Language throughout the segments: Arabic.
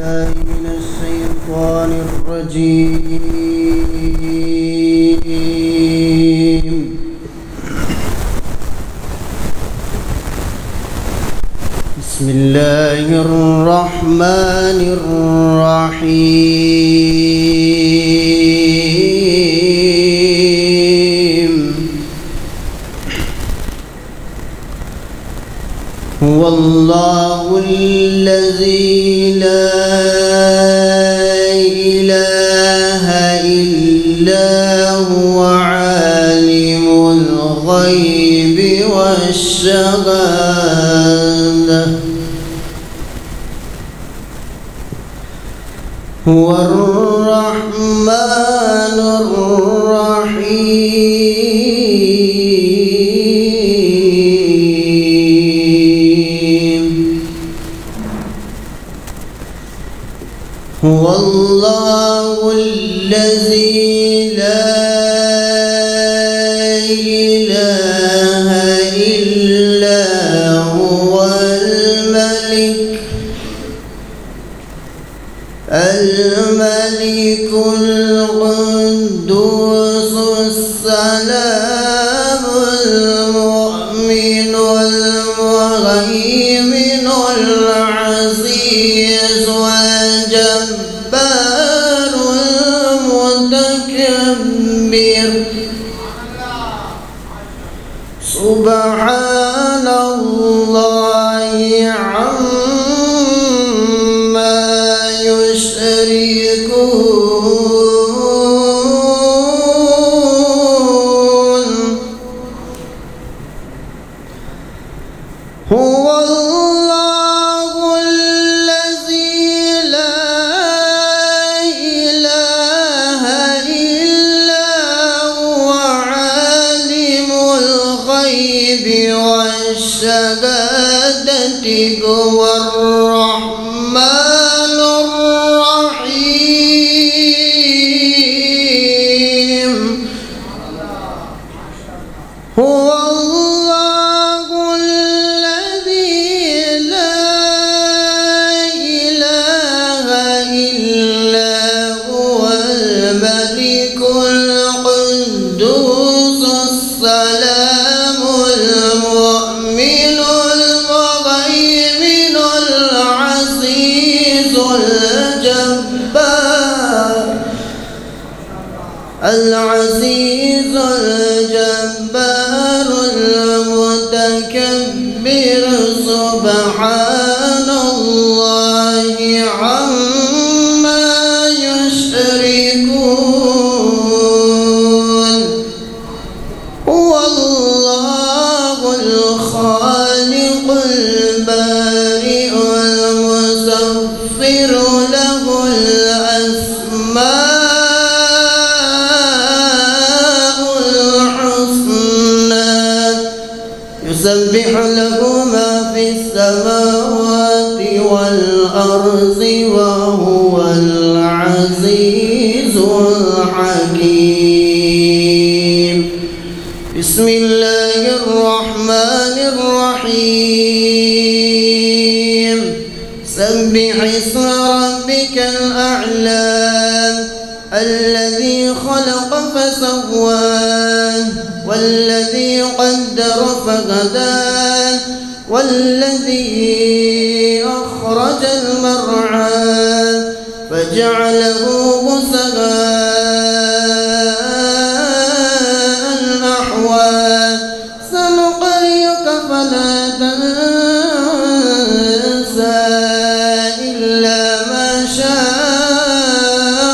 بالله من الشيطان الرجيم. بسم الله الرحمن الرحيم. هو الله الذي لا إله إلا هو عالم الغيب والشهادة. هو الرحمن الرحيم. هو الله الذي لا إله إلا هو الملك القدوس السلام المؤمن المهيمن العزيز الجبار المتكبر. سبحان الله عما يشركون. هو الله الذي لا إله إلا هو عالم الغيب والشهادة. هو الرحمن الرحيم. هو الله الذي لا إله إلا هو الملك القدوس السلام المؤمن المهيمن العزيز الجبار المتكبر. سبحان الله عما يشركون. هو الله الخالق البارئ المصور له الأسماء يسبح له ما في السماوات والأرض وهو العزيز الحكيم. بسم الله الرحمن الرحيم. سبح اسم ربك الأعلى الذي خلق فسوى والذي قدر فهدى والذي أخرج المرعى فجعله غثاء أحوى. سنقرئك فلا تنسى إلا ما شاء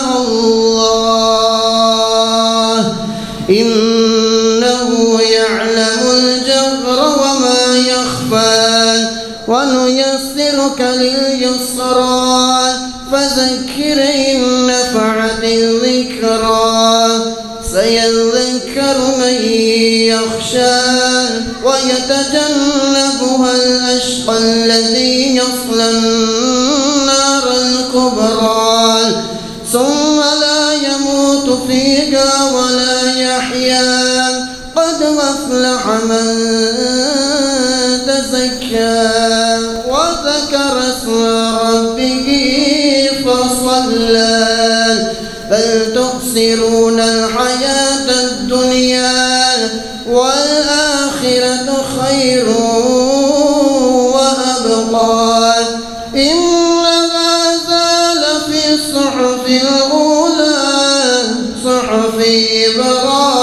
الله إنه يعلم الجهر وما يخفى. ونيسرك لليسرى فذكر إن نفعت الذكرى. سيذكر من يخشى ويتجنبها الأشقى الذي يصلى النار الكبرى ثم لا يموت فيها ولا يحيا. قد أفلح من تزكى وذكر اسم ربه خلال بل تؤثرون الحياة الدنيا والآخرة خير وأبقى إن هذا لفي الصحف الأولى صحف إبراهيم